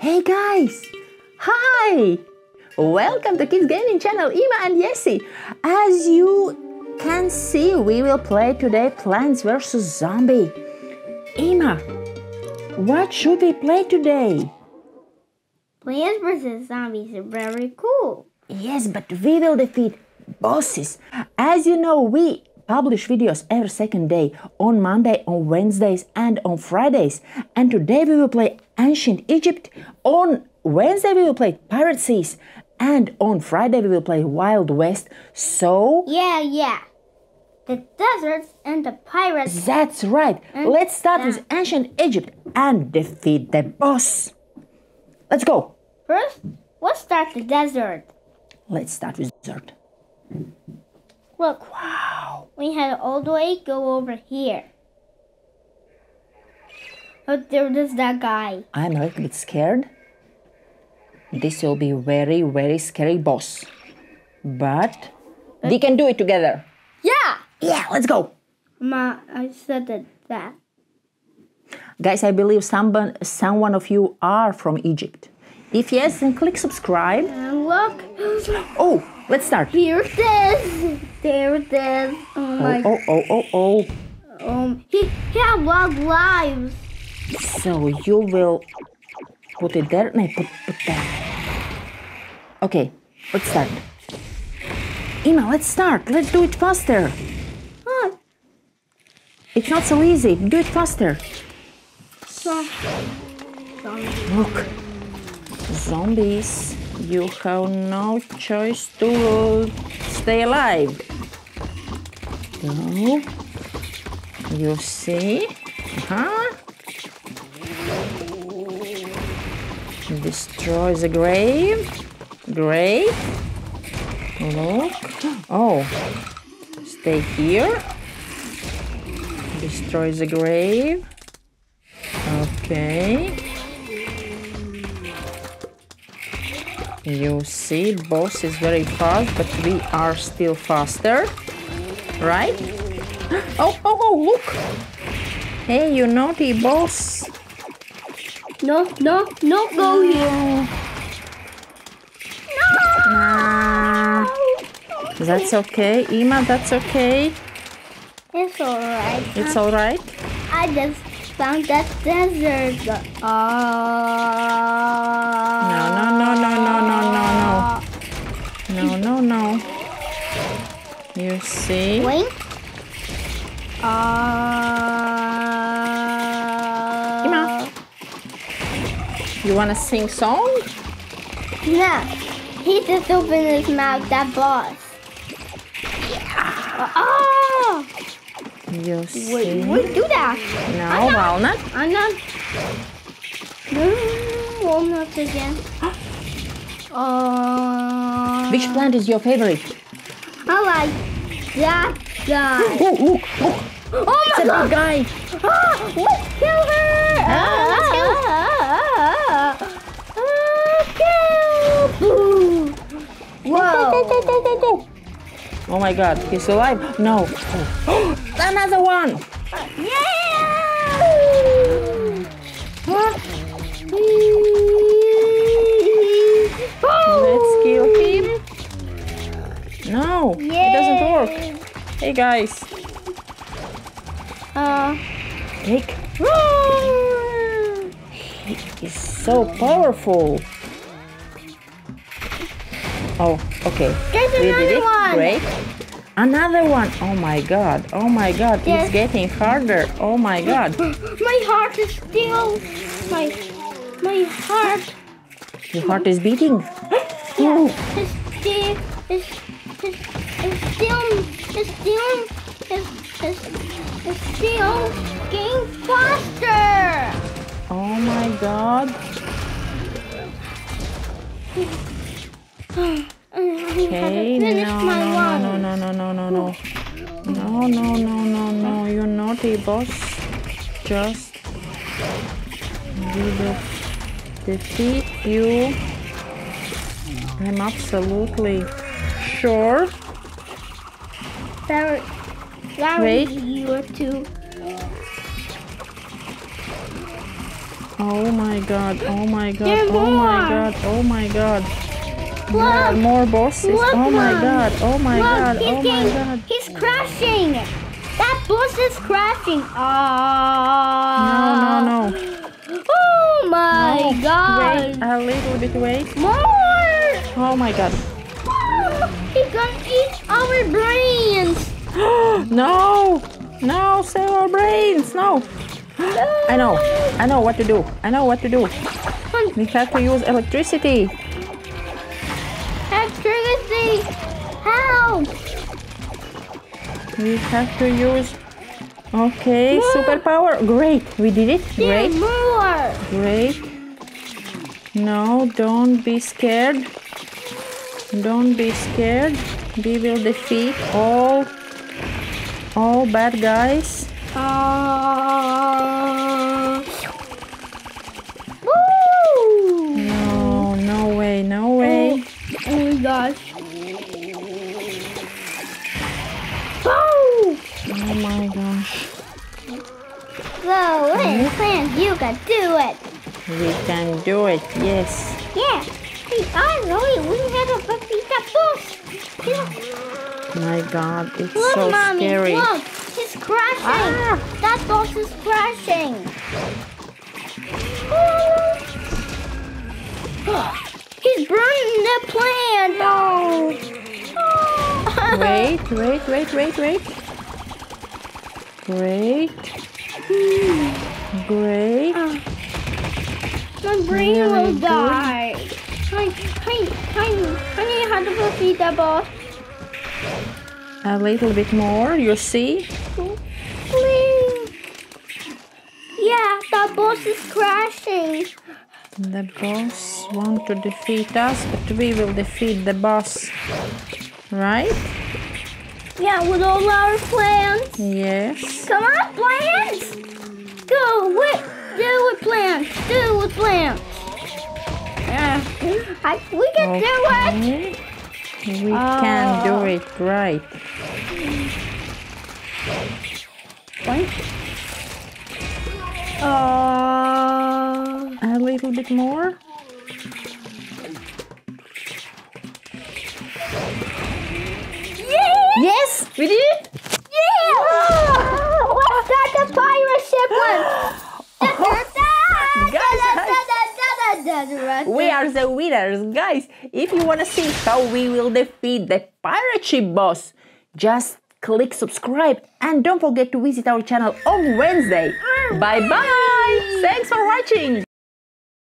Hey guys! Hi! Welcome to Kids Gaming Channel Ima and Jessy. As you can see, we will play today Plants vs. Zombie. Ima, what should we play today? Plants vs. Zombies are very cool. Yes, but we will defeat bosses. As you know, we publish videos every second day, on Monday, on Wednesdays and on Fridays. And today we will play Ancient Egypt. On Wednesday we will play Pirate Seas. And on Friday we will play Wild West. So... Yeah. The deserts and the pirates. That's right. Let's start with Ancient Egypt and defeat the boss. Let's go. First, let's start the desert. Let's start with desert. Look. Wow. We had all the way go over here. Oh, there's that guy. I'm a little bit scared. This will be very, very scary boss. But we can do it together. Yeah. Yeah, let's go. Ma, I said that. Guys, I believe someone of you are from Egypt. If yes, then click subscribe. And look. Oh, let's start. Here's this. There it is. Oh my. Oh. He had a lot of lives. So you will put it there. No, put that. Okay, let's start. Ima, let's start. Let's do it faster. Huh. It's not so easy. Do it faster. Look. Zombies. You have no choice to stay alive. No. You see? Destroy the grave. Great. Look. Oh. Stay here. Destroy the grave. Okay. You see, boss is very fast, but we are still faster. Right? Oh, look. Hey, you naughty boss. No, go here. Nah. That's okay, Ima, that's okay. It's alright. It's alright. I just found that desert. No. You see? Wait. Ima, you wanna sing song? No. He just opened his mouth, that boss. Oh! You see? Wait, do that. No, walnut. I'm not. Walnuts again. Which plant is your favorite? I like that guy. Look. Oh my God! Guy. Let's kill her! Kill! Whoa! Go. Oh my God, he's alive. No. Oh. Another one. Yeah! Let's kill him. No, it doesn't work. Hey guys. Take. He is so powerful. Oh, okay. There's We did it. one. Great. Another one. Oh my God. Yes. It's getting harder. Oh my God. My heart is still. My heart. Your heart is beating. Yeah. It's still getting faster. Oh my God. Okay, no, you naughty boss. Just we will defeat you. I'm absolutely sure. Wait. You are too. Oh my god, oh my god, There are oh my more. god, oh my god. There are Look. more bosses. Look, Oh my Mom. god, oh my Look, god, he's oh my getting- god. He's crashing. That boss is crashing. No, no, no. Oh my No. god. Wait, a little bit wait. More. Oh my god. He's gonna eat our brains. No! No, save our brains! No! I know what to do. I know what to do. We have to use electricity. Electricity. How? We have to use. Okay, More. superpower. Great, we did it. There Great, more. great. No, don't be scared. Don't be scared. We will defeat all bad guys. Woo! No, no way, no way. Oh my gosh. Oh! Oh my gosh. Go in, plan, you can do it. We can do it, yes. Yeah. Hey, I know it. We had to beat that boss. Yeah. My god, it's Look, so Mommy, scary. look. He's crashing. Ah. That boss is crashing. He's burning the plant. Oh. Wait. Great. Great. My brain Very will good. die. I need how to defeat that boss. A little bit more, you see? Please. Yeah, the boss is crashing. The boss want to defeat us, but we will defeat the boss. Right? Yeah, with all our plans. Yes. Come on, plants. Go with, do with plants. Do with plants. Yeah, we can do it. Okay. We can do it, right. A little bit more. Yeah! Yes, we did it. Yeah! Let's start the pirate ship one. We are the winners, guys. If you want to see how we will defeat the pirate ship boss, just click subscribe and don't forget to visit our channel on Wednesday. Bye bye. Thanks for watching.